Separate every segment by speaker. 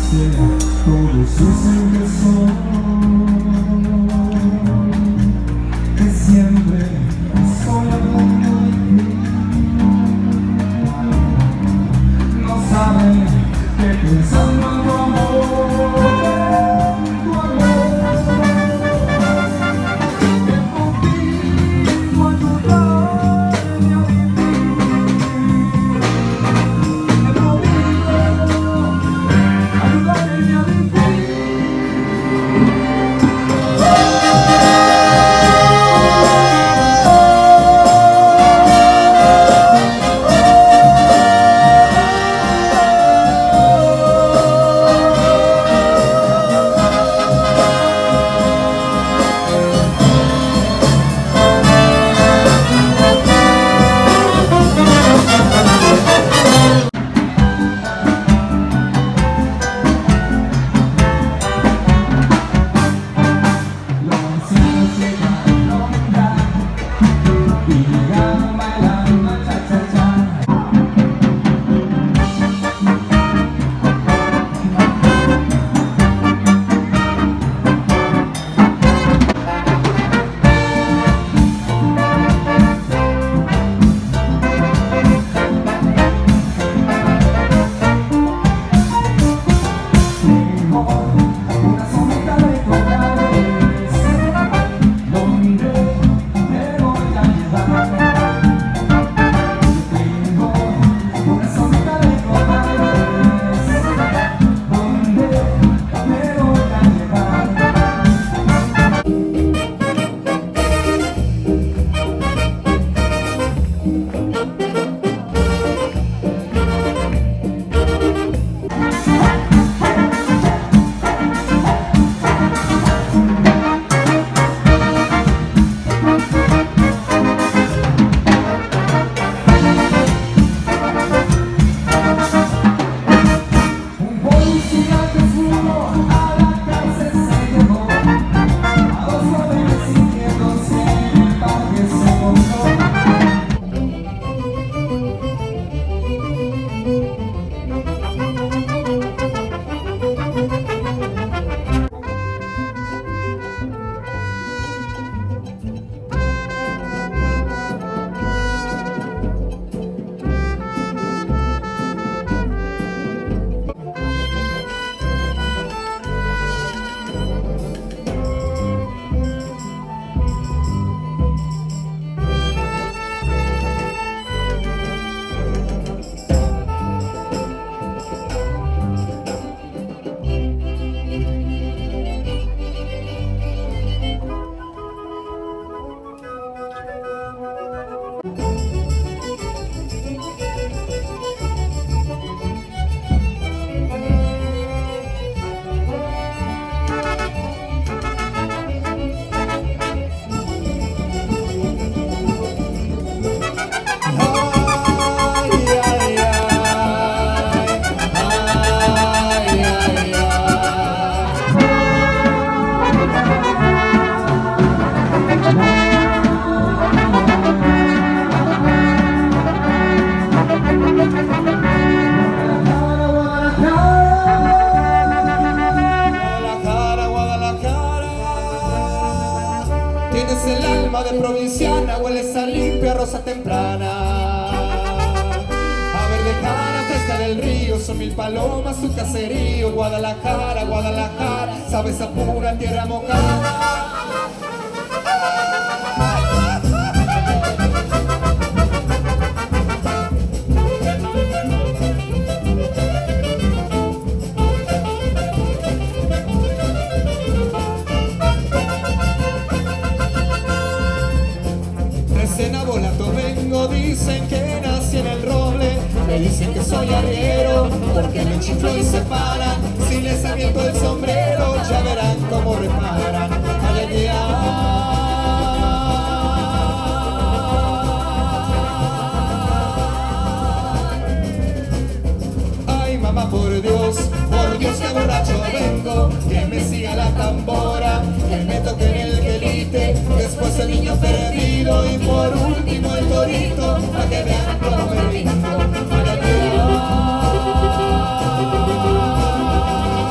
Speaker 1: Todos dicen que soy, que siempre estoy hablando de ti. No saben que pensando en tu amor, que contigo ayudarme a vivir. Te prometo ayudarme a vivir.
Speaker 2: Tienes el alma de provinciana, hueles a limpia rosa temprana. A verde cara, fresca del río, son mil palomas su caserío. Guadalajara, Guadalajara, sabes a pura tierra mojada. Dicen que nací en el roble, me dicen que soy arriero, porque me chiflo y se paran. Si les aviento el sombrero, ya verán cómo reparan. Ay, ay, ay. Ay, mamá, por Dios, que borracho vengo, que me siga la tambora, que me toque en el quelite, después el niño perdido y por último el torito, para que vean cómo me rindo.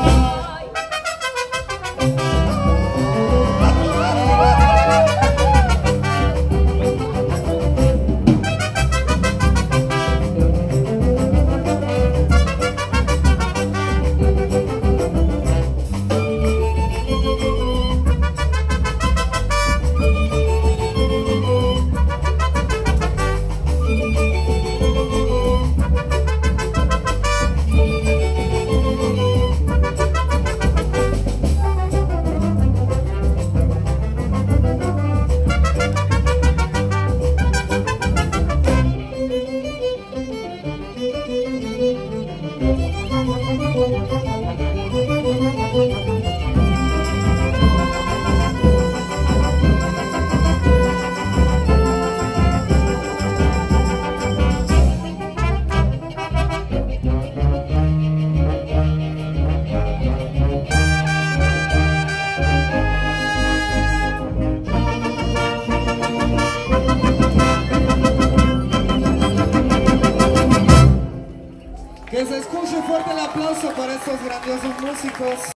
Speaker 2: Que se escuche fuerte el aplauso para estos grandiosos músicos.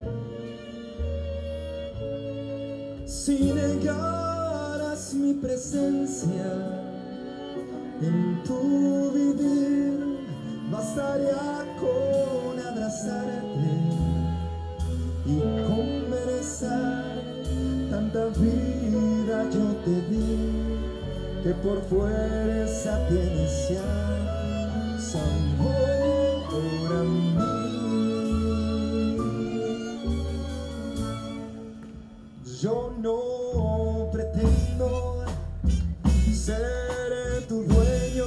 Speaker 1: Si negaras mi presencia en tu vivir, bastaría con abrazarte y conversar. Tanta vida yo te di que por fuerza tienes ya sabor a mí. Yo no pretendo ser tu dueño,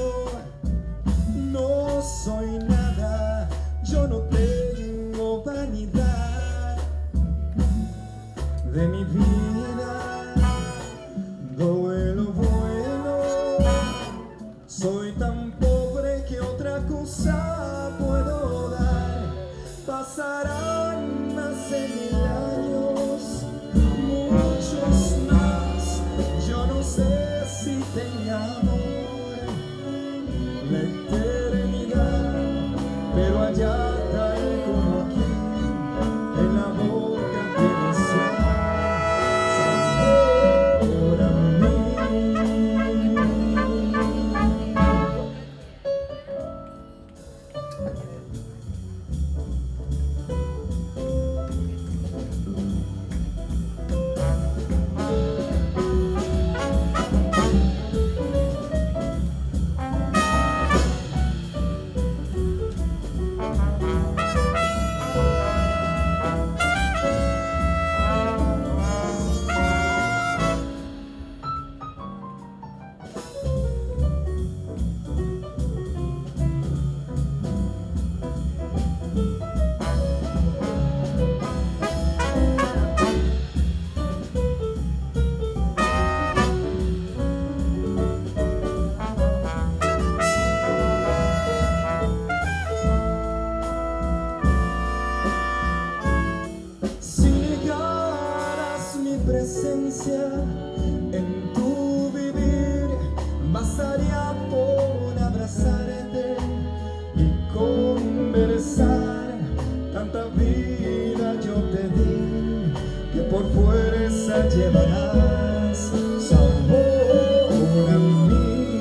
Speaker 1: no soy nada, yo no tengo vanidad de mi vida, doy lo bueno, soy tan pobre que otra cosa puedo dar. Pasarán más de 1000 años, muchos más, yo no sé si tenga amor la eternidad, pero allá tal como aquí, en la boca tienes sabor a mí. Presencia en tu vivir, bastaría por abrazarte y conversar. Tanta vida yo te di que por fuerza llevarás sabor a mí.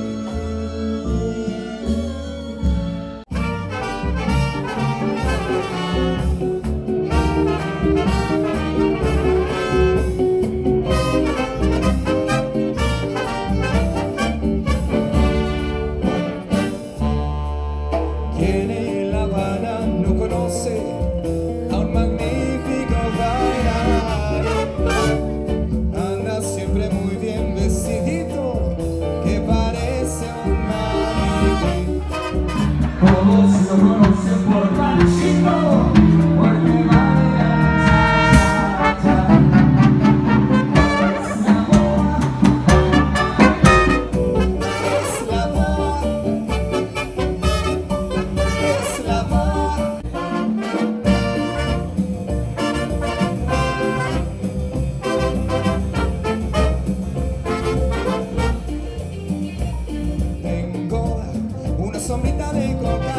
Speaker 2: Quien en La Habana no conoce a un magnífico bailarín, anda siempre muy bien vestidito, que parece un maniquí.
Speaker 1: Todos lo conocen por Panchito, porque baila cha-cha-cha.
Speaker 2: Es la boa, es la boa. Tengo una sombrita de coca,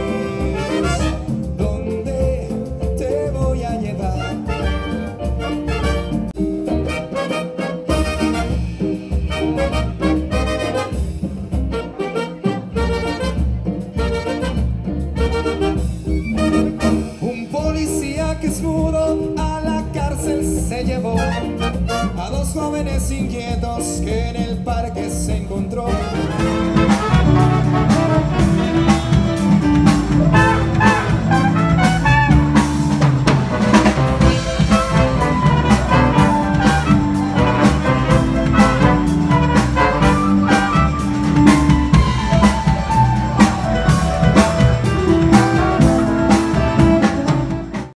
Speaker 2: ¿dónde te voy a llevar? Un policía que es mudo a la cárcel se llevó a 2 jóvenes inquietos que en el parque se encontró.